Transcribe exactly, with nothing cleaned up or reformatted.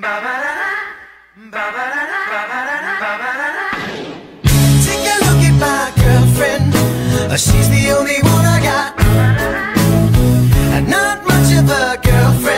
Take a look at my girlfriend, uh, she's the only one I got. And not much of a girlfriend.